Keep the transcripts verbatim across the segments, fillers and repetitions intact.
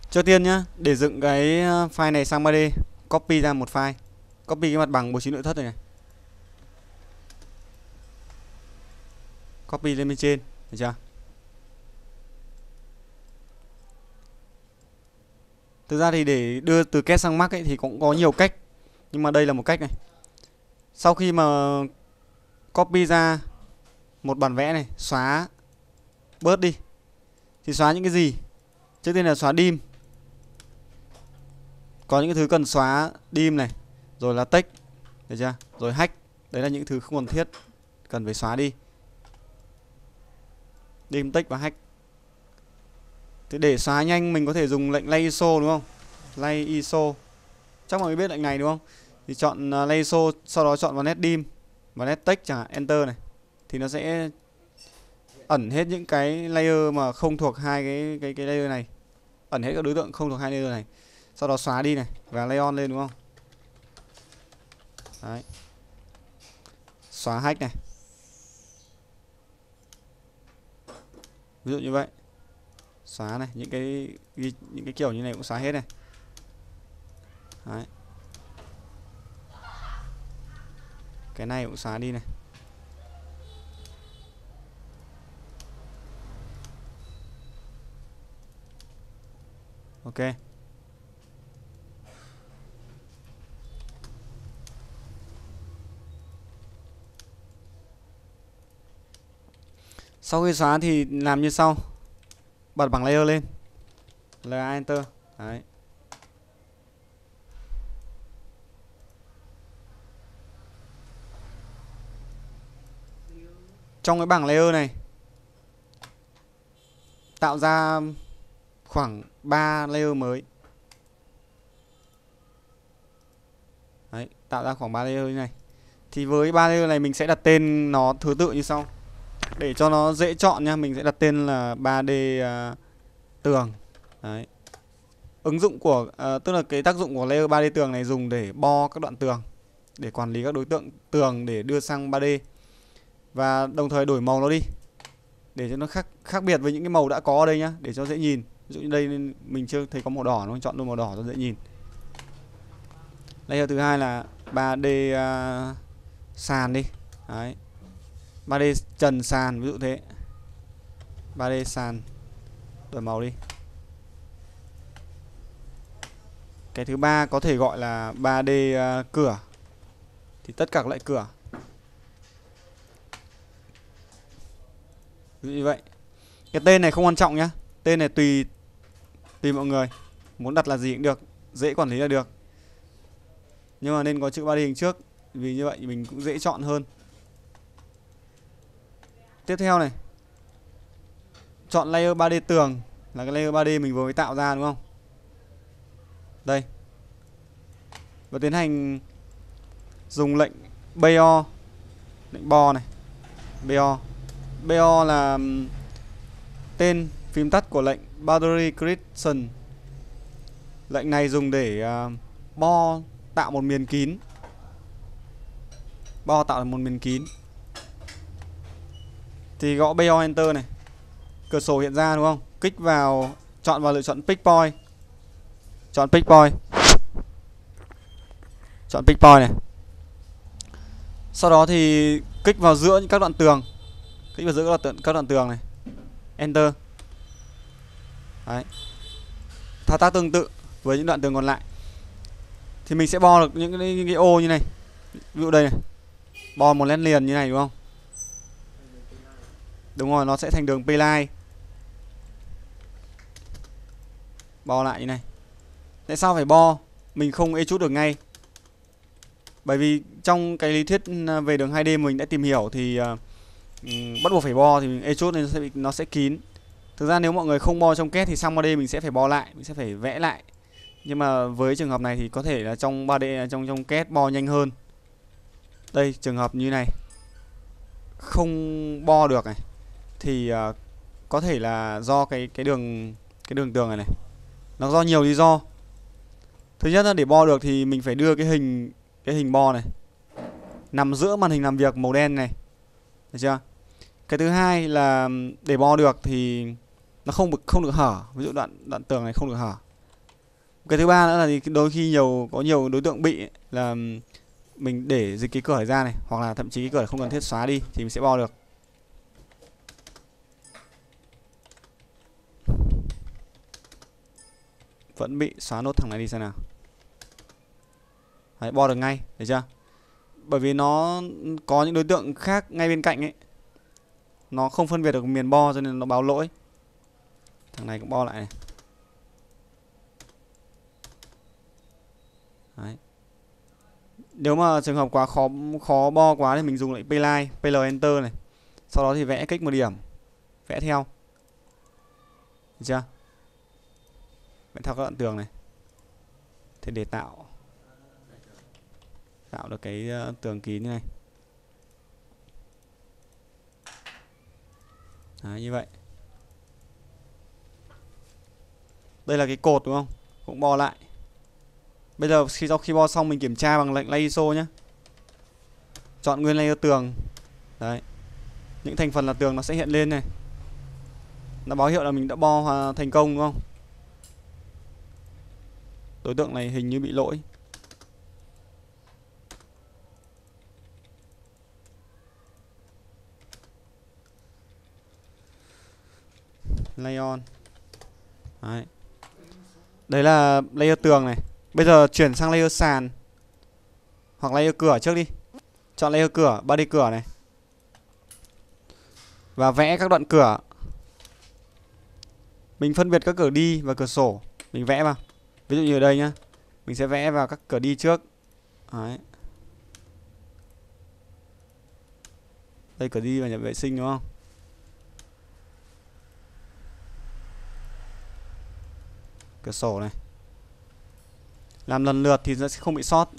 Trước tiên nhá, để dựng cái file này sang ba D, copy ra một file, copy cái mặt bằng bố trí nội thất này này, copy lên bên trên, được chưa? Thực ra thì để đưa từ Cat sang Mac ấy thì cũng có nhiều cách, nhưng mà đây là một cách này. Sau khi mà copy ra một bản vẽ này, xóa bớt đi, thì xóa những cái gì? Trước tiên là xóa dim. Có những cái thứ cần xóa dim này, rồi là text, được chưa? Rồi hack, đấy là những thứ không cần thiết, cần phải xóa đi. Dim, text và hack. Thế để xóa nhanh mình có thể dùng lệnh lay i ét o đúng không? Lay i ét o. Chắc mọi người biết lệnh này đúng không? Thì chọn uh, lay i ét o, sau đó chọn vào nét dim và nét text chẳng hạn, enter này. Thì nó sẽ ẩn hết những cái layer mà không thuộc hai cái cái cái layer này. Ẩn hết các đối tượng không thuộc hai layer này. Sau đó xóa đi này và lay on lên đúng không? Đấy. Xóa hack này. Ví dụ như vậy. Xóa này, những cái những cái kiểu như này cũng xóa hết này. Đấy. Cái này cũng xóa đi này. Ok. Sau khi xóa thì làm như sau. Bật bảng layer lên. Là enter. Đấy. Trong cái bảng layer này tạo ra khoảng ba layer mới. Đấy, tạo ra khoảng ba layer như này. Thì với ba layer này mình sẽ đặt tên nó thứ tự như sau. Để cho nó dễ chọn nha, mình sẽ đặt tên là ba D uh, tường. Đấy. Ứng dụng của uh, tức là cái tác dụng của layer ba D tường này dùng để bo các đoạn tường, để quản lý các đối tượng tường để đưa sang ba D. Và đồng thời đổi màu nó đi để cho nó khác khác biệt với những cái màu đã có ở đây nhá, để cho dễ nhìn. Ví dụ như đây mình chưa thấy có màu đỏ, nó chọn luôn màu đỏ cho dễ nhìn. Layer thứ hai là ba D uh, sàn đi. Đấy. ba D trần sàn, ví dụ thế. ba D sàn, đổi màu đi. Cái thứ ba có thể gọi là ba D uh, cửa. Thì tất cả các loại cửa. Ví dụ như vậy. Cái tên này không quan trọng nhá. Tên này tùy tùy mọi người. Muốn đặt là gì cũng được, dễ quản lý là được. Nhưng mà nên có chữ ba D hình trước, vì như vậy mình cũng dễ chọn hơn. Tiếp theo này, chọn layer ba D tường, là cái layer ba D mình vừa mới tạo ra đúng không? Đây. Và tiến hành dùng lệnh bo, lệnh bo này, bo. bo là tên phím tắt của lệnh boundary creation. Lệnh này dùng để uh, bo tạo một miền kín. Bo tạo một miền kín. Thì gõ bo enter này, cửa sổ hiện ra đúng không? Kích vào, chọn vào lựa chọn pick point. Chọn pick point. Chọn pick point này. Sau đó thì kích vào giữa các đoạn tường. Kích vào giữa các đoạn, các đoạn tường này. Enter. Đấy. Thao tác tương tự với những đoạn tường còn lại. Thì mình sẽ bo được những cái, những cái ô như này. Ví dụ đây này. Bo một nét liền như này đúng không? Đúng rồi, nó sẽ thành đường P-line. Bo lại như này. Tại sao phải bo? Mình không extrude được ngay. Bởi vì trong cái lý thuyết về đường hai D mình đã tìm hiểu thì uh, um, bắt buộc phải bo thì mình extrude nên nó sẽ, bị, nó sẽ kín. Thực ra nếu mọi người không bo trong Cat thì sang ba D mình sẽ phải bo lại, mình sẽ phải vẽ lại. Nhưng mà với trường hợp này thì có thể là trong ba D, trong trong Cat bo nhanh hơn. Đây, trường hợp như này. Không bo được này. Thì uh, có thể là do cái cái đường cái đường tường này này. Nó do nhiều lý do. Thứ nhất là để bo được thì mình phải đưa cái hình cái hình bo này nằm giữa màn hình làm việc màu đen này. Được chưa? Cái thứ hai là để bo được thì nó không không được hở, ví dụ đoạn đoạn tường này không được hở. Cái thứ ba nữa là thì đôi khi nhiều có nhiều đối tượng bị ấy, là mình để dịch cái cửa này ra này, hoặc là thậm chí cái cửa này không cần thiết xóa đi thì mình sẽ bo được. Vẫn bị xóa nốt thằng này đi xem nào. Đấy, bo được ngay, thấy chưa? Bởi vì nó có những đối tượng khác ngay bên cạnh ấy, nó không phân biệt được miền bo cho nên nó báo lỗi. Thằng này cũng bo lại này. Đấy. Nếu mà trường hợp quá khó khó bo quá thì mình dùng lại playline, pl enter này. Sau đó thì vẽ kích một điểm, vẽ theo. Được chưa? Vẽ theo các đoạn tường này. Thế để tạo tạo được cái uh, tường kín như này. Đấy, như vậy. Đây là cái cột đúng không? Cũng bo lại. Bây giờ khi sau khi bo xong mình kiểm tra bằng lệnh lay i ét o nhé. Chọn nguyên layer tường. Đấy. Những thành phần là tường nó sẽ hiện lên này. Nó báo hiệu là mình đã bo thành công đúng không? Đối tượng này hình như bị lỗi. Lay on. Đấy. Đấy là layer tường này. Bây giờ chuyển sang layer sàn hoặc layer cửa trước đi. Chọn layer cửa, body cửa này. Và vẽ các đoạn cửa. Mình phân biệt các cửa đi và cửa sổ. Mình vẽ vào. Ví dụ như ở đây nhá, mình sẽ vẽ vào các cửa đi trước. Đấy. Đây cửa đi và nhà vệ sinh đúng không? Cửa sổ này. Làm lần lượt thì nó sẽ không bị sót.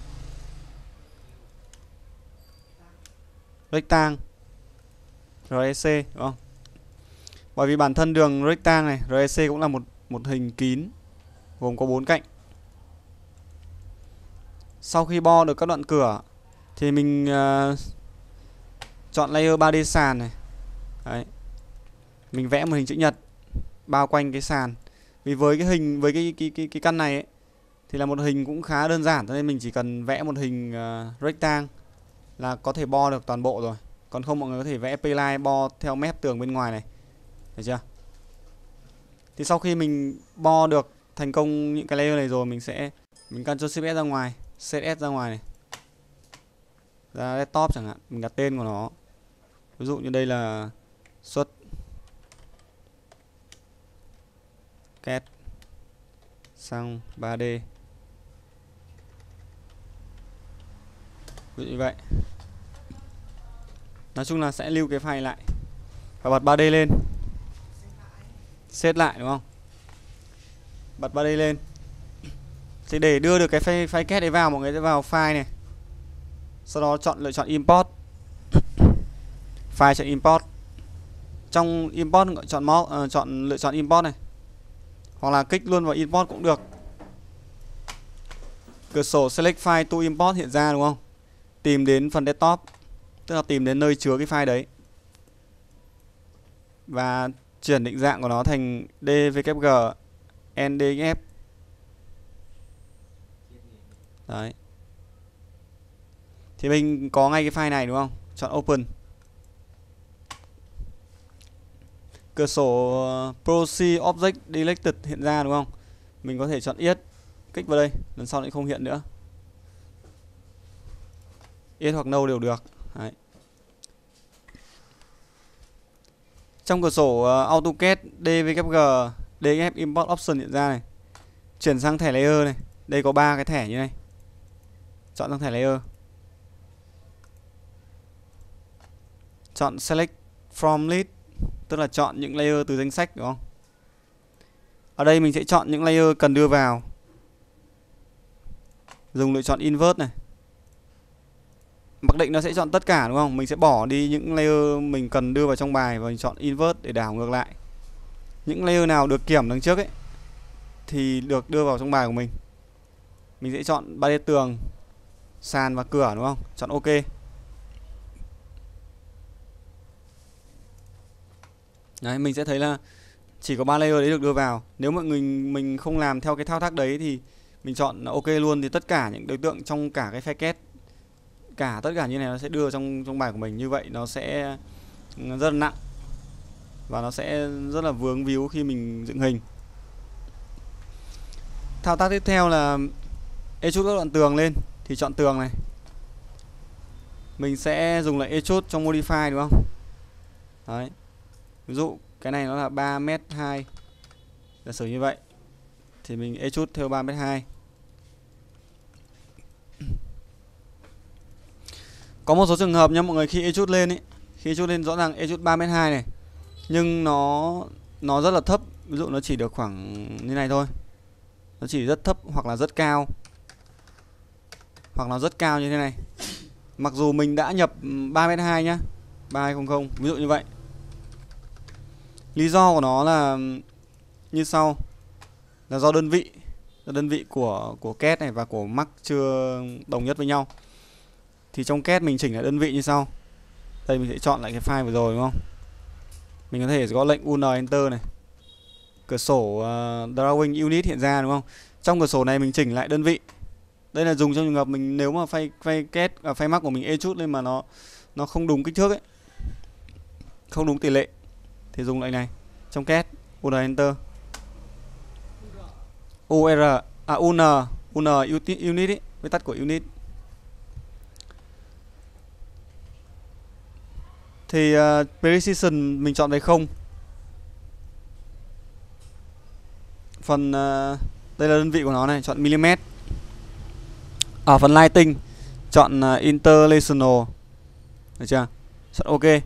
Rectang rờ e xê đúng không? Bởi vì bản thân đường rectang này, rờ e xê cũng là một một hình kín gồm có bốn cạnh. Sau khi bo được các đoạn cửa thì mình uh, chọn layer ba D sàn này. Đấy. Mình vẽ một hình chữ nhật bao quanh cái sàn. Vì với cái hình với cái cái cái, cái căn này ấy, thì là một hình cũng khá đơn giản, cho nên mình chỉ cần vẽ một hình uh, rectang là có thể bo được toàn bộ rồi. Còn không mọi người có thể vẽ playline bo theo mép tường bên ngoài này. Được chưa? Thì sau khi mình bo được thành công những cái layer này rồi, mình sẽ mình Ctrl Shift S ra ngoài, Shift S ra ngoài này. Ra desktop chẳng hạn, mình đặt tên của nó. Ví dụ như đây là xuất cat sang ba D. Ví dụ như vậy. Nói chung là sẽ lưu cái file lại và bật ba D lên. Set lại đúng không? Bật ba D lên. Thì để đưa được cái file, file cat đấy vào, mọi người sẽ vào file này. Sau đó chọn lựa chọn import. File chọn import. Trong import chọn mod, uh, chọn lựa chọn import này. Hoặc là kích luôn vào import cũng được. Cửa sổ select file to import hiện ra đúng không? Tìm đến phần desktop, tức là tìm đến nơi chứa cái file đấy. Và chuyển định dạng của nó thành dvg ndxf. Đấy. Thì mình có ngay cái file này đúng không? Chọn open. Cửa sổ proceed object delected hiện ra đúng không? Mình có thể chọn yes, kích vào đây, lần sau lại không hiện nữa. Yes hoặc no đều được. Đấy. Trong cửa sổ uh, AutoCAD dvg dxf import option hiện ra này. Chuyển sang thẻ layer này. Đây có ba cái thẻ như này. Chọn sang thẻ layer. Chọn select from list, tức là chọn những layer từ danh sách đúng không? Ở đây mình sẽ chọn những layer cần đưa vào. Dùng lựa chọn invert này. Mặc định nó sẽ chọn tất cả đúng không? Mình sẽ bỏ đi những layer mình cần đưa vào trong bài và mình chọn invert để đảo ngược lại. Những layer nào được kiểm đằng trước ấy thì được đưa vào trong bài của mình. Mình sẽ chọn ba D tường, sàn và cửa đúng không? Chọn OK. Đấy, mình sẽ thấy là Chỉ có ba layer đấy được đưa vào. Nếu mọi người mình không làm theo cái thao tác đấy thì mình chọn ok luôn thì tất cả những đối tượng trong cả cái phe kết, cả tất cả như này nó sẽ đưa trong trong bài của mình. Như vậy nó sẽ rất là nặng và nó sẽ rất là vướng víu khi mình dựng hình. Thao tác tiếp theo là extrude các đoạn tường lên, thì chọn tường này. Mình sẽ dùng lại extrude trong modify đúng không? Đấy. Ví dụ cái này nó là ba mét hai. Giả sử như vậy thì mình extrude theo ba mét hai. Có một số trường hợp nhá mọi người, khi extrude lên ấy, khi extrude lên rõ ràng extrude ba mét hai này, nhưng nó nó rất là thấp, ví dụ nó chỉ được khoảng như này thôi. Nó chỉ rất thấp hoặc là rất cao. Hoặc là rất cao như thế này. Mặc dù mình đã nhập ba mét hai nhá, ba hai không không, ví dụ như vậy. Lý do của nó là như sau, là do đơn vị, do đơn vị của của két này và của Max chưa đồng nhất với nhau. Thì trong két mình chỉnh lại đơn vị như sau. Đây mình sẽ chọn lại cái file vừa rồi đúng không? Mình có thể có lệnh u en enter này. Cửa sổ uh, drawing unit hiện ra đúng không? Trong cửa sổ này mình chỉnh lại đơn vị. Đây là dùng trong trường hợp mình nếu mà file file két à, file Max của mình extrude lên mà nó nó không đúng kích thước ấy, không đúng tỷ lệ thì dùng lại này. Trong két u en enter. u rờ à u en u en unit ấy, viết tắt của unit. Thì uh, precision mình chọn về không. Phần uh, đây là đơn vị của nó này, chọn mm. Ở phần lighting chọn uh, international. Được chưa? Chọn ok. Đây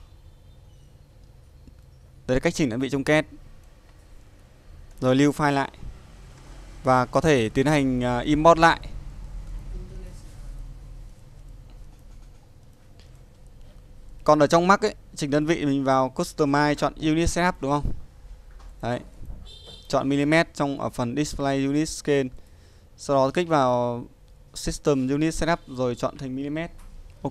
là cách chỉnh đơn vị trong két. Rồi lưu file lại. Và có thể tiến hành uh, import lại. Còn ở trong Max ấy, chỉnh đơn vị mình vào Customize, chọn Unit Setup đúng không? Đấy. Chọn mm trong ở phần Display Unit Scale. Sau đó kích vào System Unit Setup rồi chọn thành mm. Ok.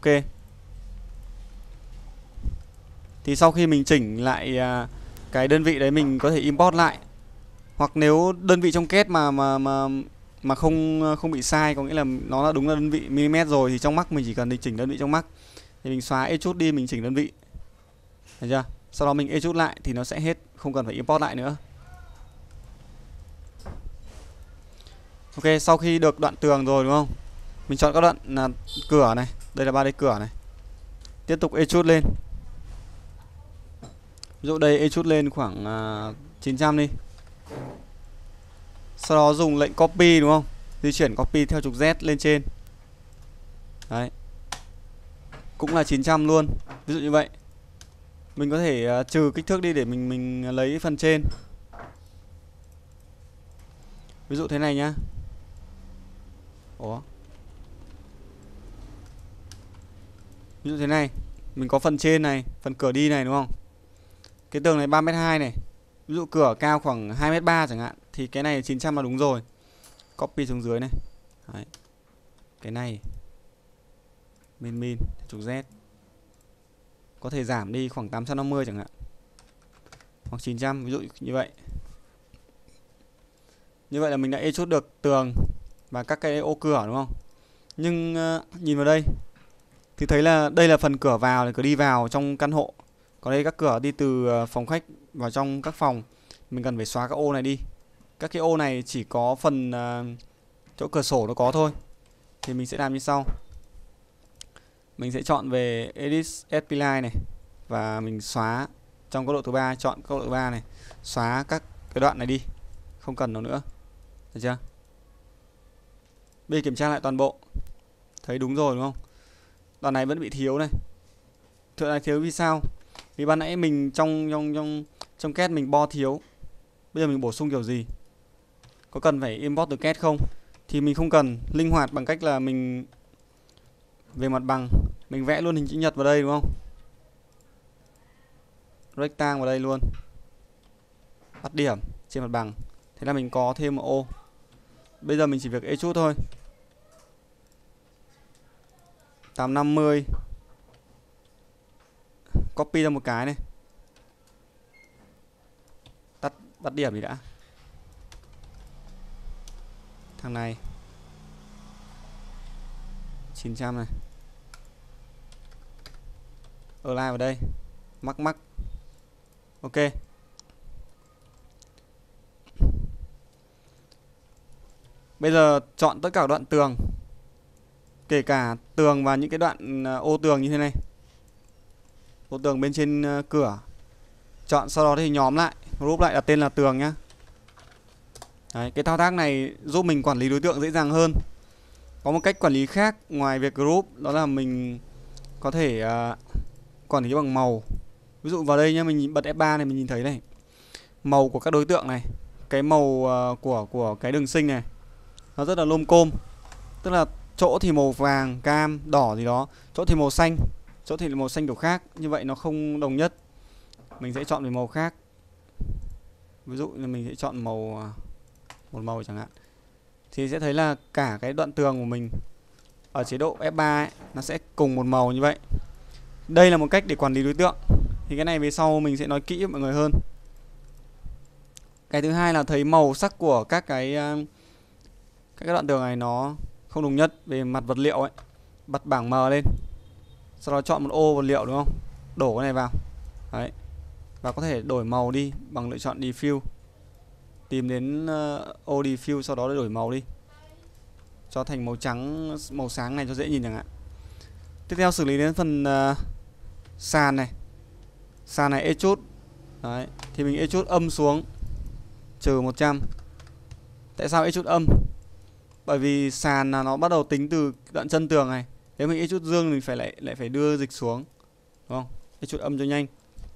Thì sau khi mình chỉnh lại uh, cái đơn vị đấy mình có thể import lại. Hoặc nếu đơn vị trong két mà mà mà mà không không bị sai, có nghĩa là nó là đúng là đơn vị mm rồi, thì trong Max mình chỉ cần đi chỉnh đơn vị trong Max. Thì mình xóa extrude đi, mình chỉnh đơn vị. Thấy chưa? Sau đó mình extrude lại thì nó sẽ hết, không cần phải import lại nữa. Ok, sau khi được đoạn tường rồi đúng không? Mình chọn các đoạn là cửa này, đây là ba D cửa này. Tiếp tục extrude lên. Ví dụ đây extrude lên khoảng uh, chín trăm đi. Sau đó dùng lệnh copy đúng không? Di chuyển copy theo trục Z lên trên. Đấy. Cũng là chín trăm luôn. Ví dụ như vậy. Mình có thể uh, trừ kích thước đi để mình mình lấy phần trên. Ví dụ thế này nhá. Ủa? Ví dụ thế này, mình có phần trên này, phần cửa đi này đúng không? Cái tường này ba mét hai này. Ví dụ cửa cao khoảng hai mét ba chẳng hạn, thì cái này chín trăm là đúng rồi. Copy xuống dưới này. Đấy. Cái này min min trục Z. Có thể giảm đi khoảng tám trăm năm mươi chẳng hạn. Hoặc chín trăm, ví dụ như vậy. Như vậy là mình đã extrude được tường và các cái ô cửa đúng không? Nhưng uh, nhìn vào đây thì thấy là đây là phần cửa vào, cửa đi vào trong căn hộ. Còn đây các cửa đi từ phòng khách vào trong các phòng. Mình cần phải xóa các ô này đi. Các cái ô này chỉ có phần uh, chỗ cửa sổ nó có thôi. Thì mình sẽ làm như sau. Mình sẽ chọn về Edit Spline này. Và mình xóa trong cấp độ thứ ba, chọn cấp độ thứ ba này. Xóa các cái đoạn này đi. Không cần nó nữa. Được chưa? Bây giờ kiểm tra lại toàn bộ. Thấy đúng rồi đúng không? Đoạn này vẫn bị thiếu này. Đoạn này thiếu vì sao? Vì ban nãy mình trong trong trong trong két mình bo thiếu. Bây giờ mình bổ sung kiểu gì? Có cần phải import từ két không? Thì mình không cần, linh hoạt bằng cách là mình về mặt bằng mình vẽ luôn hình chữ nhật vào đây đúng không? Rectangle vào đây luôn. Bắt điểm trên mặt bằng. Thế là mình có thêm một ô. Bây giờ mình chỉ việc extrude thôi. tám năm mươi. Copy ra một cái này. Bắt điểm đi đã. Thằng này chín trăm này. Ở lại vào đây. Mắc mắc. Ok. Bây giờ chọn tất cả đoạn tường, kể cả tường và những cái đoạn ô tường như thế này. Ô tường bên trên cửa. Chọn sau đó thì nhóm lại, group lại, đặt tên là tường nhá. Đấy, cái thao tác này giúp mình quản lý đối tượng dễ dàng hơn. Có một cách quản lý khác ngoài việc group, đó là mình có thể uh, quản lý bằng màu. Ví dụ vào đây nhá, mình bật F ba này, mình nhìn thấy này, màu của các đối tượng này, cái màu uh, của của cái đường sinh này nó rất là lôm côm. Tức là chỗ thì màu vàng, cam, đỏ gì đó, chỗ thì màu xanh, chỗ thì màu xanh kiểu khác. Như vậy nó không đồng nhất. Mình sẽ chọn về màu khác. Ví dụ như mình sẽ chọn màu một màu chẳng hạn, thì sẽ thấy là cả cái đoạn tường của mình ở chế độ F ba ấy, nó sẽ cùng một màu như vậy. Đây là một cách để quản lý đối tượng. Thì cái này về sau mình sẽ nói kỹ với mọi người hơn. Cái thứ hai là thấy màu sắc của các cái các cái đoạn tường này nó không đồng nhất về mặt vật liệu ấy. Bật bảng M lên, sau đó chọn một ô vật liệu đúng không, đổ cái này vào. Đấy. Và có thể đổi màu đi bằng lựa chọn Diffuse. Tìm đến uh, ô Diffuse, sau đó đổi màu đi cho thành màu trắng, màu sáng này cho dễ nhìn chẳng hạn. Tiếp theo xử lý đến phần uh, sàn này. Sàn này extrude. Đấy, thì mình extrude âm xuống trừ một trăm. Tại sao extrude âm? Bởi vì sàn là nó bắt đầu tính từ đoạn chân tường này. Nếu mình extrude dương mình phải lại lại phải đưa dịch xuống, đúng không? Extrude âm cho nhanh.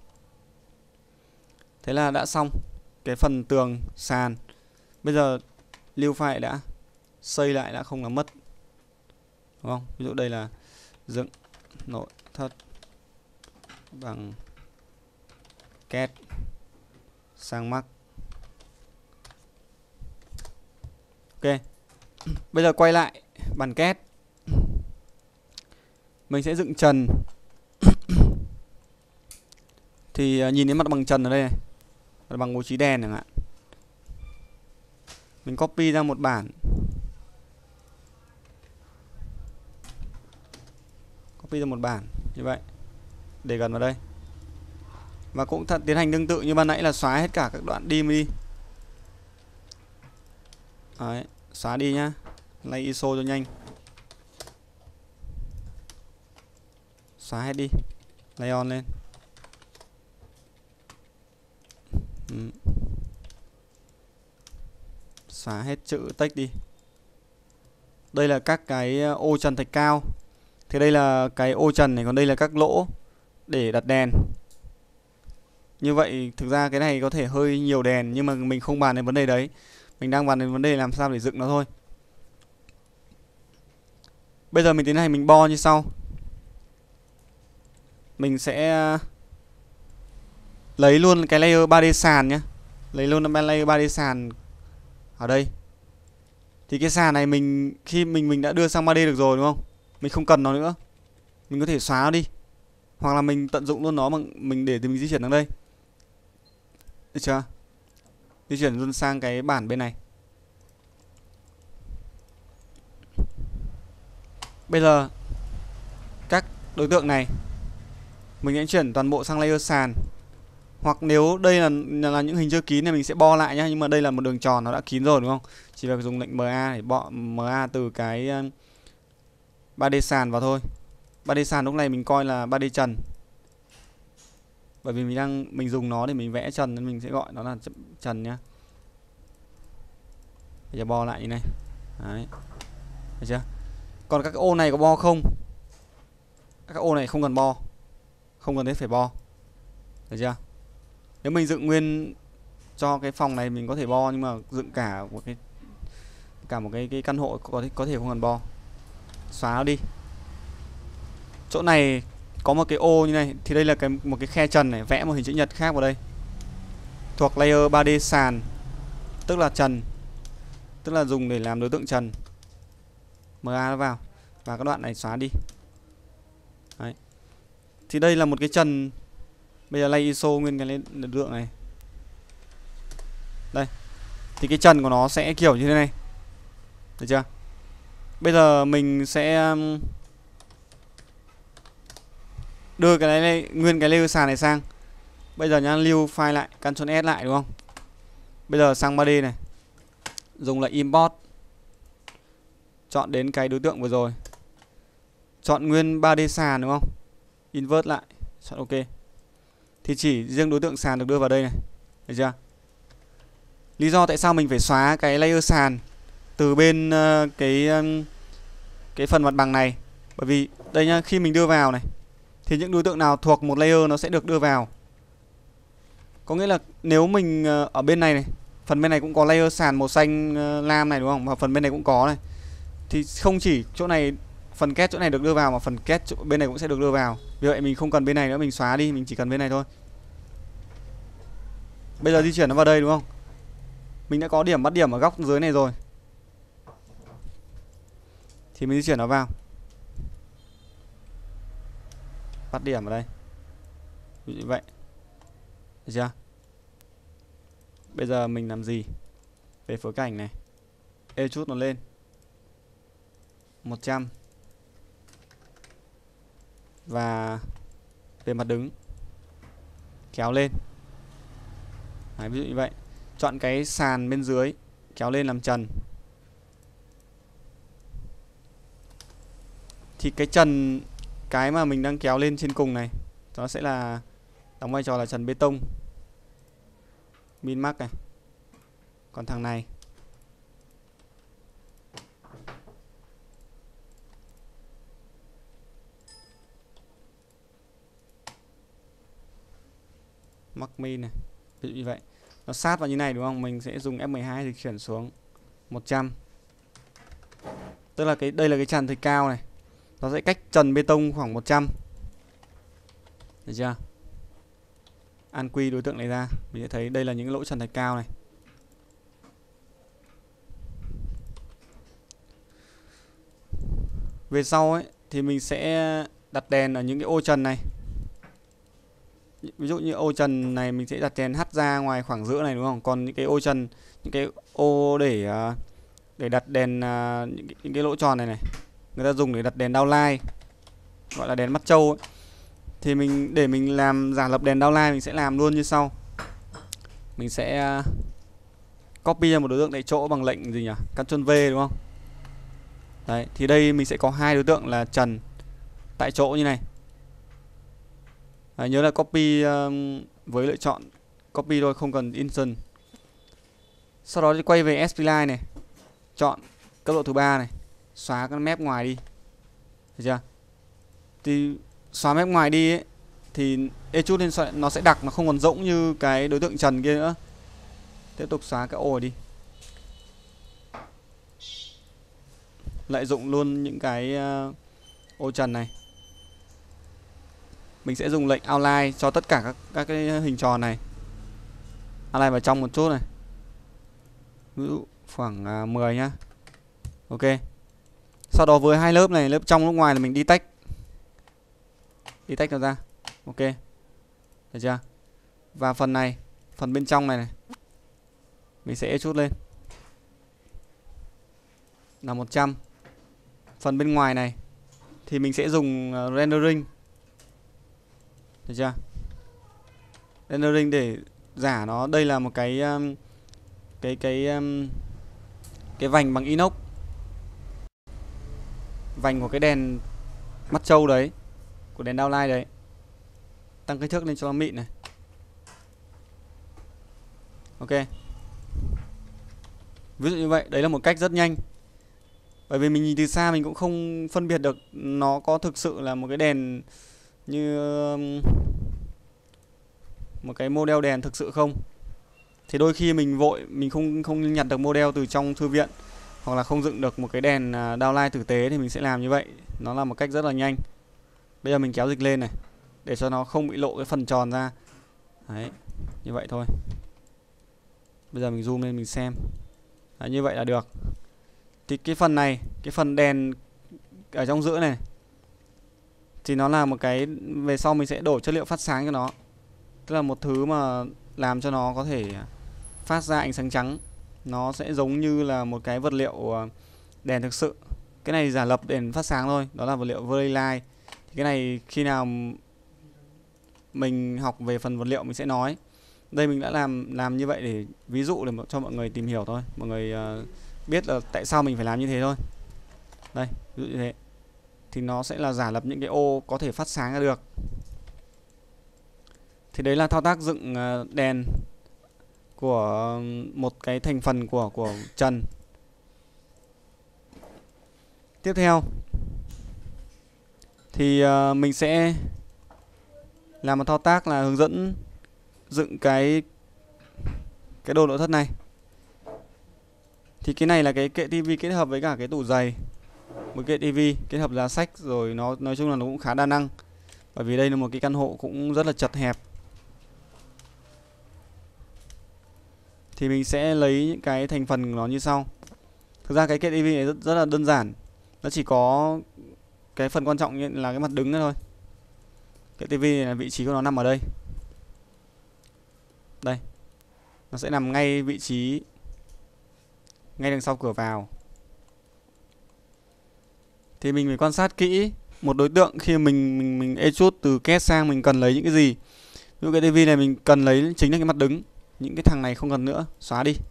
Thế là đã xong cái phần tường sàn. Bây giờ lưu file đã, xây lại đã, không làm mất, đúng không? Ví dụ đây là dựng nội thất bằng cat sang mắc. Ok. Bây giờ quay lại bản cat. Mình sẽ dựng trần. Thì nhìn đến mặt bằng trần ở đây này, mặt bằng bố trí đèn chẳng hạn. Mình copy ra một bản. Copy ra một bản như vậy, để gần vào đây. Và cũng thật tiến hành tương tự như ban nãy là xóa hết cả các đoạn dim đi. Đấy, xóa đi nhá. Lấy i ét ô cho nhanh. Xóa hết đi. Lay on lên. Ừ. Xóa hết chữ text đi. Đây là các cái ô trần thạch cao. Thì đây là cái ô trần này, còn đây là các lỗ để đặt đèn. Như vậy thực ra cái này có thể hơi nhiều đèn, nhưng mà mình không bàn đến vấn đề đấy. Mình đang bàn đến vấn đề làm sao để dựng nó thôi. Bây giờ mình tiến hành mình bo như sau. Mình sẽ lấy luôn cái layer ba D sàn nhé. Lấy luôn layer ba D sàn ở đây. Thì cái sàn này mình khi mình mình đã đưa sang ba D được rồi đúng không? Mình không cần nó nữa. Mình có thể xóa nó đi. Hoặc là mình tận dụng luôn nó bằng mình để thì mình di chuyển sang đây. Được chưa? Di chuyển luôn sang cái bản bên này. Bây giờ các đối tượng này mình sẽ chuyển toàn bộ sang layer sàn. Hoặc nếu đây là, là những hình chưa kín thì mình sẽ bo lại nhá. Nhưng mà đây là một đường tròn nó đã kín rồi đúng không? Chỉ phải dùng lệnh MA để bo MA từ cái ba D sàn vào thôi. ba D sàn lúc này mình coi là ba D trần. Bởi vì mình đang mình dùng nó để mình vẽ trần nên mình sẽ gọi nó là trần nhá. Bây giờ bo lại như này. Đấy. Được chưa? Còn các cái ô này có bo không? Các ô này không cần bo. Không cần thiết phải bo. Được chưa? Nếu mình dựng nguyên cho cái phòng này mình có thể bo, nhưng mà dựng cả một cái cả một cái cái căn hộ có thể có thể không cần bo. Xóa nó đi. Chỗ này có một cái ô như này thì đây là cái một cái khe trần này, vẽ một hình chữ nhật khác vào đây. Thuộc layer ba D sàn, tức là trần, tức là dùng để làm đối tượng trần. MA nó vào và các đoạn này xóa đi. Đấy. Thì đây là một cái trần. Bây giờ lay i ét ô nguyên cái đối tượng này. Đây. Thì cái trần của nó sẽ kiểu như thế này. Được chưa? Bây giờ mình sẽ đưa cái này, nguyên cái layer sàn này sang. Bây giờ nhá, lưu file lại, Ctrl S lại đúng không? Bây giờ sang ba D này. Dùng là import. Chọn đến cái đối tượng vừa rồi. Chọn nguyên ba D sàn đúng không? Invert lại, chọn OK. Thì chỉ riêng đối tượng sàn được đưa vào đây này. Được chưa? Lý do tại sao mình phải xóa cái layer sàn từ bên uh, cái um, cái phần mặt bằng này, bởi vì đây nhá, khi mình đưa vào này thì những đối tượng nào thuộc một layer nó sẽ được đưa vào. Có nghĩa là nếu mình uh, ở bên này này, phần bên này cũng có layer sàn màu xanh uh, lam này đúng không? Và phần bên này cũng có này. Thì không chỉ chỗ này, phần kết chỗ này được đưa vào, mà phần kết chỗ bên này cũng sẽ được đưa vào. Vì vậy mình không cần bên này nữa, mình xóa đi, mình chỉ cần bên này thôi. Bây giờ di chuyển nó vào đây đúng không? Mình đã có điểm bắt điểm ở góc dưới này rồi. Thì mình di chuyển nó vào. Bắt điểm ở đây. Như vậy. Được chưa? Bây giờ mình làm gì? Về phối cảnh này. Ê chút nó lên. một trăm. Và về mặt đứng. Kéo lên. Đấy, ví dụ như vậy. Chọn cái sàn bên dưới, kéo lên làm trần. Thì cái trần, cái mà mình đang kéo lên trên cùng này, nó sẽ là đóng vai trò là trần bê tông. Min max này. Còn thằng này max min này. Ví dụ như vậy. Nó sát vào như này đúng không? Mình sẽ dùng F mười hai dịch chuyển xuống một trăm. Tức là cái đây là cái trần thạch cao này. Nó sẽ cách trần bê tông khoảng một trăm. Được chưa? An quy đối tượng này ra. Mình sẽ thấy đây là những lỗ trần thạch cao này. Về sau ấy thì mình sẽ đặt đèn ở những cái ô trần này. Ví dụ như ô trần này mình sẽ đặt đèn hắt ra ngoài khoảng giữa này đúng không? Còn những cái ô trần, những cái ô để để đặt đèn, những cái, những cái lỗ tròn này này, người ta dùng để đặt đèn downlight, gọi là đèn mắt trâu ấy. Thì mình để mình làm giả lập đèn downlight, mình sẽ làm luôn như sau. Mình sẽ copy ra một đối tượng tại chỗ bằng lệnh gì nhỉ? Ctrl V đúng không? Đấy, thì đây mình sẽ có hai đối tượng là trần tại chỗ như này. Đấy, nhớ là copy um, với lựa chọn copy thôi, không cần insert. Sau đó thì quay về spline này, chọn cấp độ thứ ba này, xóa cái map ngoài đi. Được chưa? Thì xóa map ngoài đi ấy, thì chút lên nó sẽ đặc, nó không còn rỗng như cái đối tượng trần kia nữa. Tiếp tục xóa cái ô đi. Lợi dụng luôn những cái uh, ô trần này. Mình sẽ dùng lệnh outline cho tất cả các, các cái hình tròn này. Outline vào trong một chút này. Ví dụ khoảng uh, mười nhá. Ok. Sau đó với hai lớp này, lớp trong lớp ngoài là mình đi tách. Đi tách nó ra. Ok. Được chưa? Và phần này, phần bên trong này này, mình sẽ chút lên là một trăm. Phần bên ngoài này thì mình sẽ dùng uh, rendering. Được chưa? Rendering để giả nó. Đây là một cái um, cái cái um, cái vành bằng inox, vành của cái đèn mắt trâu đấy, của đèn downlight đấy. Tăng kích thước lên cho nó mịn này. Ok. Ví dụ như vậy, đấy là một cách rất nhanh. Bởi vì mình nhìn từ xa mình cũng không phân biệt được nó có thực sự là một cái đèn như um, một cái model đèn thực sự không. Thì đôi khi mình vội, mình không không nhặt được model từ trong thư viện, hoặc là không dựng được một cái đèn downlight thực tế, thì mình sẽ làm như vậy. Nó là một cách rất là nhanh. Bây giờ mình kéo dịch lên này, để cho nó không bị lộ cái phần tròn ra. Đấy, như vậy thôi. Bây giờ mình zoom lên mình xem. Đấy, như vậy là được. Thì cái phần này, cái phần đèn ở trong giữa này, thì nó là một cái, về sau mình sẽ đổ chất liệu phát sáng cho nó. Tức là một thứ mà làm cho nó có thể phát ra ánh sáng trắng. Nó sẽ giống như là một cái vật liệu đèn thực sự. Cái này giả lập đèn phát sáng thôi, đó là vật liệu Verilight. Thì cái này khi nào mình học về phần vật liệu mình sẽ nói. Đây mình đã làm làm như vậy để ví dụ để cho mọi người tìm hiểu thôi, mọi người uh, biết là tại sao mình phải làm như thế thôi. Đây, ví dụ như thế. Thì nó sẽ là giả lập những cái ô có thể phát sáng ra được. Thì đấy là thao tác dựng uh, đèn của một cái thành phần của của trần. Tiếp theo thì uh, mình sẽ làm một thao tác là hướng dẫn dựng cái cái đồ nội thất này. Thì cái này là cái kệ tivi kết hợp với cả cái tủ giày, một kệ tivi kết hợp giá sách, rồi nó nói chung là nó cũng khá đa năng. Bởi vì đây là một cái căn hộ cũng rất là chật hẹp. Thì mình sẽ lấy những cái thành phần của nó như sau. Thực ra cái kệ tivi này rất, rất là đơn giản. Nó chỉ có cái phần quan trọng như là cái mặt đứng thôi. Cái tivi này là vị trí của nó nằm ở đây. Đây. Nó sẽ nằm ngay vị trí ngay đằng sau cửa vào. Thì mình phải quan sát kỹ một đối tượng khi mình mình mình extrude từ két sang mình cần lấy những cái gì. Ví dụ cái tivi này mình cần lấy chính là cái mặt đứng. Những cái thằng này không cần nữa, xóa đi.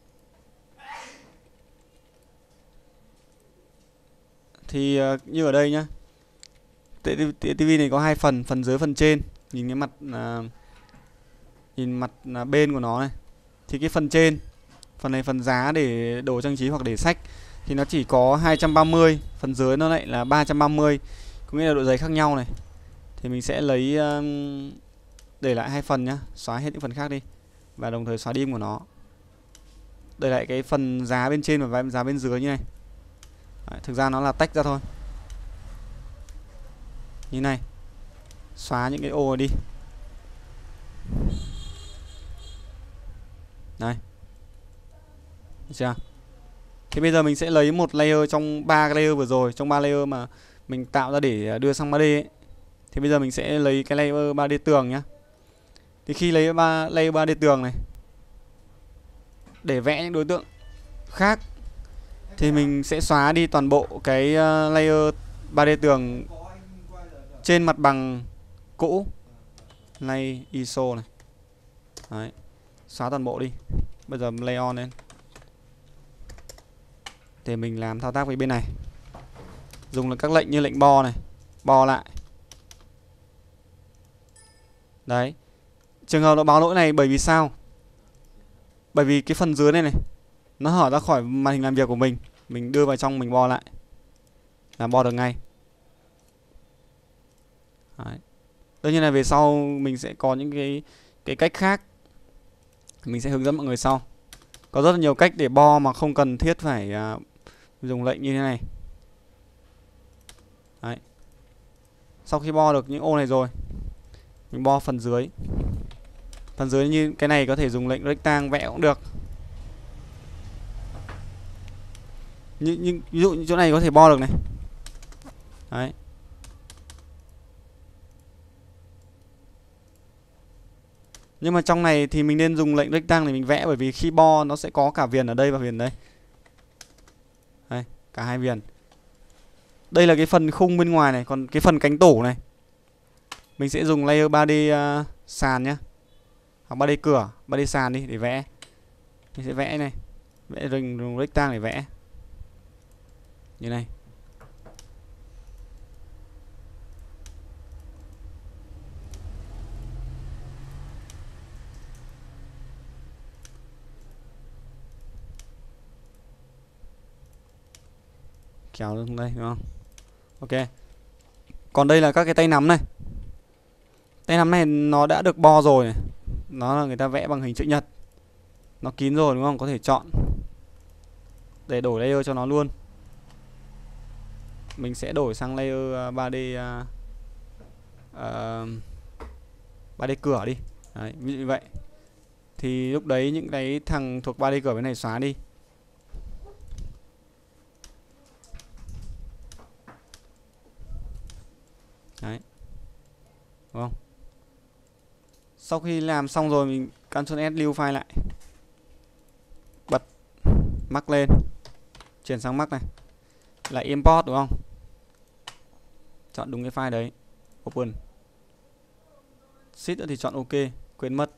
Thì uh, như ở đây nhá. Tivi này có hai phần, phần dưới phần trên. Nhìn cái mặt uh, nhìn mặt uh, bên của nó này. Thì cái phần trên, phần này phần giá để đồ trang trí hoặc để sách, thì nó chỉ có hai trăm ba mươi, phần dưới nó lại là ba trăm ba mươi, có nghĩa là độ dày khác nhau này. Thì mình sẽ lấy uh, để lại hai phần nhá, xóa hết những phần khác đi và đồng thời xóa dim của nó. Để lại cái phần giá bên trên và giá bên dưới như này. Đấy, thực ra nó là tách ra thôi. Như này. Xóa những cái ô này đi. Đây. Được chưa? Thì bây giờ mình sẽ lấy một layer trong ba cái layer vừa rồi, trong ba layer mà mình tạo ra để đưa sang ba D ấy. Thì bây giờ mình sẽ lấy cái layer ba D tường nhá. Thì khi lấy ba layer ba D tường này để vẽ những đối tượng khác thì mình sẽ xóa đi toàn bộ cái layer ba D tường trên mặt bằng cũ. Lay i ét o này. Đấy. Xóa toàn bộ đi. Bây giờ lay on lên. Để mình làm thao tác với bên này. Dùng là các lệnh như lệnh bo này, bo lại. Đấy. Trường hợp nó báo lỗi này bởi vì sao? Bởi vì cái phần dưới này này nó hở ra khỏi màn hình làm việc của mình. Mình đưa vào trong mình bo lại là bo được ngay. Đấy. Tất nhiên là về sau mình sẽ có những cái cái cách khác, mình sẽ hướng dẫn mọi người sau. Có rất là nhiều cách để bo mà không cần thiết phải uh, dùng lệnh như thế này. Đấy. Sau khi bo được những ô này rồi, mình bo phần dưới. Phần dưới như cái này có thể dùng lệnh rectangle vẽ cũng được. Như, như, ví dụ như chỗ này có thể bo được này. Đấy. Nhưng mà trong này thì mình nên dùng lệnh rectangle để mình vẽ, bởi vì khi bo nó sẽ có cả viền ở đây và viền đây. Đây, cả hai viền. Đây là cái phần khung bên ngoài này, còn cái phần cánh tủ này mình sẽ dùng layer ba D uh, sàn nhá. Hoặc ba D cửa, ba D sàn đi để vẽ. Mình sẽ vẽ này, vẽ dùng, dùng rectangle để vẽ. Như này. Kéo xuống đây đúng không? Ok. Còn đây là các cái tay nắm này. Tay nắm này nó đã được bo rồi này. Nó là người ta vẽ bằng hình chữ nhật. Nó kín rồi đúng không? Có thể chọn để đổi layer cho nó luôn. Mình sẽ đổi sang layer ba D uh, uh, ba D cửa đi. Đấy, ví dụ như vậy. Thì lúc đấy những cái thằng thuộc ba D cửa bên này xóa đi. Đấy. Đúng không? Sau khi làm xong rồi mình Ctrl S lưu file lại. Mắc lên, chuyển sang Mac này, lại import đúng không? Chọn đúng cái file đấy, open. Sheet nữa thì chọn ok, quên mất.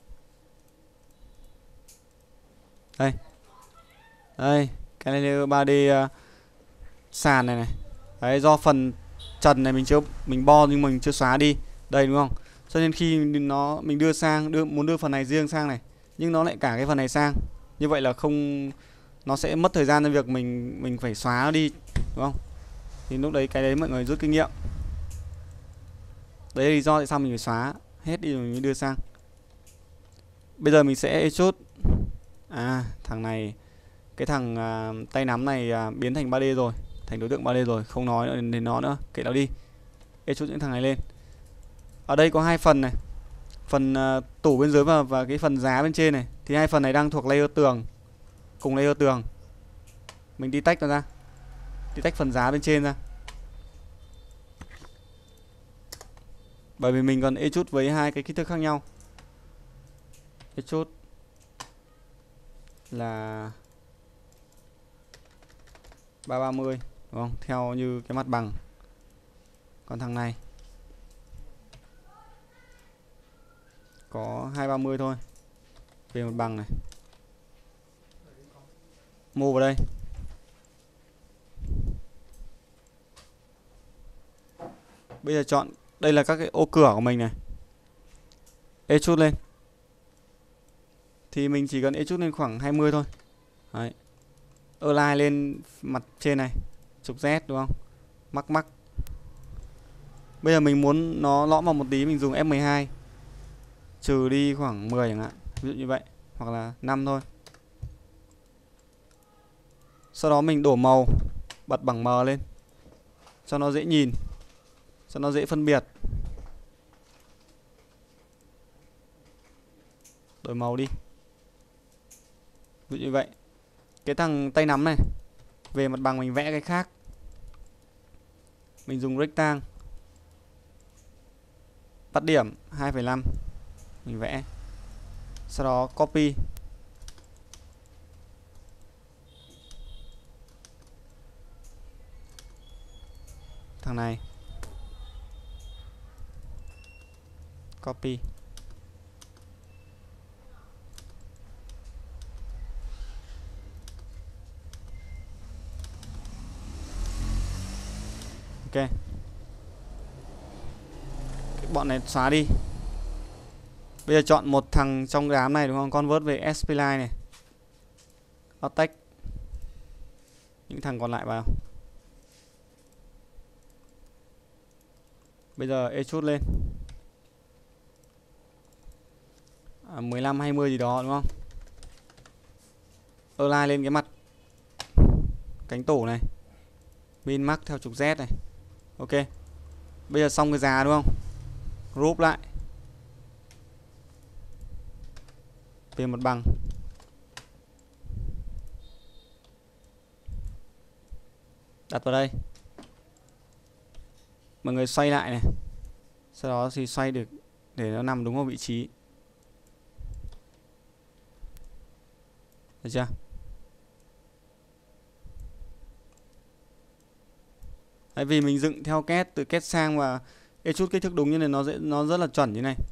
Đây. Đây, cái layer ba D uh, sàn này này. Đấy, do phần trần này mình chưa mình bo nhưng mình chưa xóa đi. Đây đúng không? Cho nên khi nó mình đưa sang đưa muốn đưa phần này riêng sang này, nhưng nó lại cả cái phần này sang. Như vậy là không, nó sẽ mất thời gian cho việc mình mình phải xóa nó đi, đúng không? Thì lúc đấy cái đấy mọi người rút kinh nghiệm. Đấy là lý do tại sao mình phải xóa hết đi rồi mình mới đưa sang. Bây giờ mình sẽ extrude. À, thằng này, cái thằng à, tay nắm này à, biến thành ba D rồi, thành đối tượng ba D rồi, không nói nữa đến nó nữa, kệ nó đi. Extrude những thằng này lên. Ở đây có hai phần này, phần uh, tủ bên dưới và và cái phần giá bên trên này. Thì hai phần này đang thuộc layer tường, cùng layer tường. Mình đi tách nó ra, đi tách phần giá bên trên ra, bởi vì mình còn extrude với hai cái kích thước khác nhau. Extrude là ba trăm ba mươi đúng không? Theo như cái mặt bằng. Còn thằng này có hai trăm ba mươi thôi, về mặt bằng này. Mua vào đây. Bây giờ chọn, đây là các cái ô cửa của mình này. Extrude lên. Thì mình chỉ cần extrude lên khoảng hai mươi thôi. Đấy. Align lên mặt trên này, trục Z đúng không? Mắc mắc. Bây giờ mình muốn nó lõm vào một tí, mình dùng F mười hai, trừ đi khoảng mười chẳng hạn, ví dụ như vậy, hoặc là năm thôi. Sau đó mình đổ màu, bật bảng mờ lên cho nó dễ nhìn, cho nó dễ phân biệt. Đổi màu đi, ví dụ như vậy. Cái thằng tay nắm này, về mặt bằng mình vẽ cái khác. Mình dùng rectangle, bắt điểm hai phẩy năm, mình vẽ. Sau đó copy. Thằng này copy. Ok. Cái bọn này xóa đi. Bây giờ chọn một thằng trong cái đám này đúng không? Convert về spline này. Attack. Những thằng còn lại vào. Bây giờ extrude lên. À, mười lăm hai mươi gì đó đúng không? Align lên cái mặt cánh tủ này. Min max theo trục Z này. Ok. Bây giờ xong cái giá đúng không? Group lại. Về mặt bằng. Đặt vào đây. Mọi người xoay lại này. Sau đó thì xoay được để nó nằm đúng vào vị trí. Được chưa? Đấy, vì mình dựng theo két, từ két sang và extrude kích thước đúng như này, nó dễ, nó rất là chuẩn như này.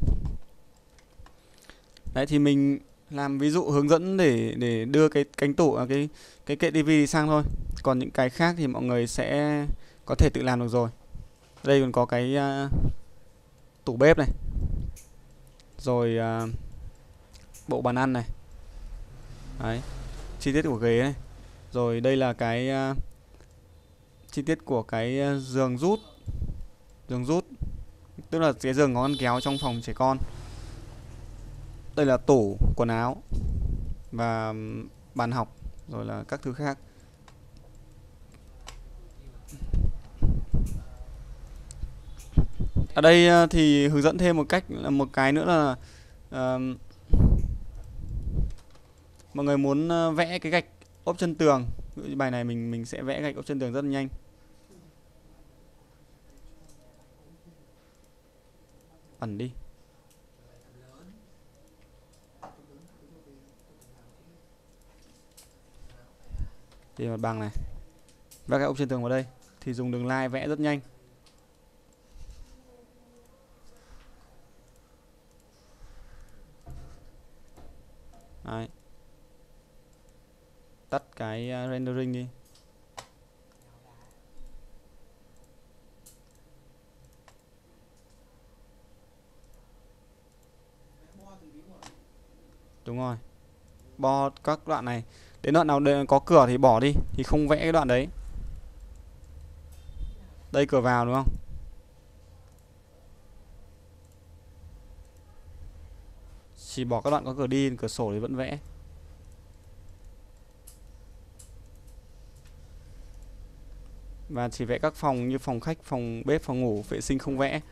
Đấy thì mình làm ví dụ hướng dẫn để để đưa cái cánh tủ à, cái cái kệ tivi sang thôi. Còn những cái khác thì mọi người sẽ có thể tự làm được rồi. Đây còn có cái uh, tủ bếp này. Rồi uh, bộ bàn ăn này. Đấy, chi tiết của ghế này. Rồi đây là cái uh, chi tiết của cái uh, giường rút. Giường rút, tức là cái giường có ngăn kéo trong phòng trẻ con. Đây là tủ quần áo và bàn học, rồi là các thứ khác. Ở đây thì hướng dẫn thêm một cách, một cái nữa là uh, mọi người muốn vẽ cái gạch ốp chân tường. Ví dụ bài này mình mình sẽ vẽ gạch ốp chân tường rất là nhanh. Ẩn đi. Thì mặt bằng này, vẽ cái ốc trên tường vào đây thì dùng đường line vẽ rất nhanh. Đấy. Tắt cái rendering đi. Đúng rồi. Bo các đoạn này. Đến đoạn nào có cửa thì bỏ đi, thì không vẽ cái đoạn đấy. Đây cửa vào đúng không? Chỉ bỏ các đoạn có cửa đi, cửa sổ thì vẫn vẽ. Và chỉ vẽ các phòng như phòng khách, phòng bếp, phòng ngủ, vệ sinh không vẽ.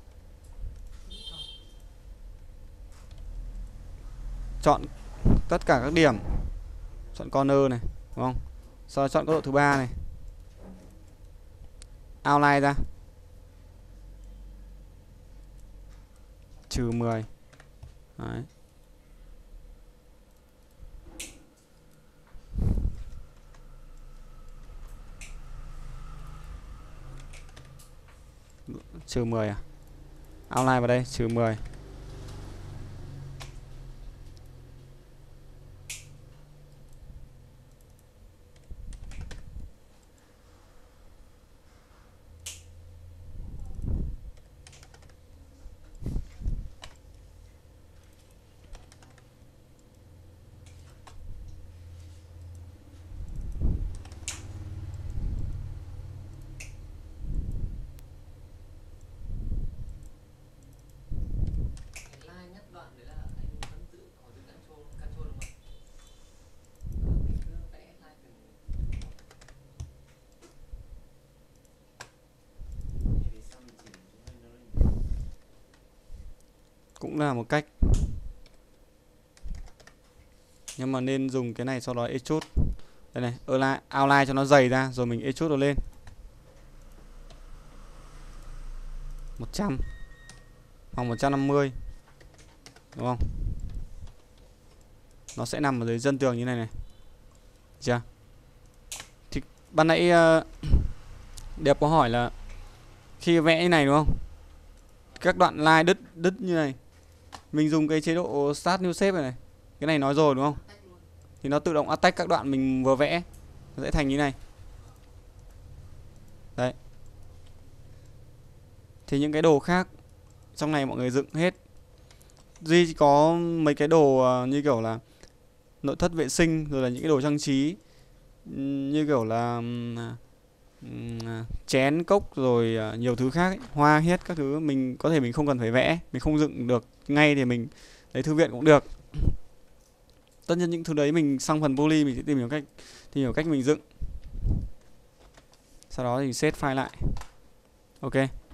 Chọn tất cả các điểm. Chọn corner này, đúng không? Sau đó chọn góc độ thứ ba này. Outline ra. Trừ mười. Đấy. Trừ mười à? Outline vào đây, trừ mười. Cũng là một cách. Nhưng mà nên dùng cái này sau đó extrude. Đây này, outline, outline cho nó dày ra rồi mình extrude nó lên. một trăm hoặc một trăm năm mươi. Đúng không? Nó sẽ nằm ở dưới chân tường như này này. Chưa? Thì ban nãy uh, Đẹp có hỏi là khi vẽ như này đúng không? Các đoạn line đứt đứt như này. Mình dùng cái chế độ Start New Shape này này. Cái này nói rồi đúng không? Thì nó tự động attack các đoạn mình vừa vẽ. Nó sẽ thành như này. Đấy. Thì những cái đồ khác trong này mọi người dựng hết. Duy có mấy cái đồ như kiểu là nội thất vệ sinh, rồi là những cái đồ trang trí như kiểu là chén, cốc, rồi nhiều thứ khác ấy. Hoa hết các thứ mình có thể mình không cần phải vẽ, mình không dựng được ngay thì mình lấy thư viện cũng được. Tất nhiên những thứ đấy mình sang phần poly mình sẽ tìm hiểu cách tìm hiểu cách mình dựng. Sau đó thì set file lại. Ok.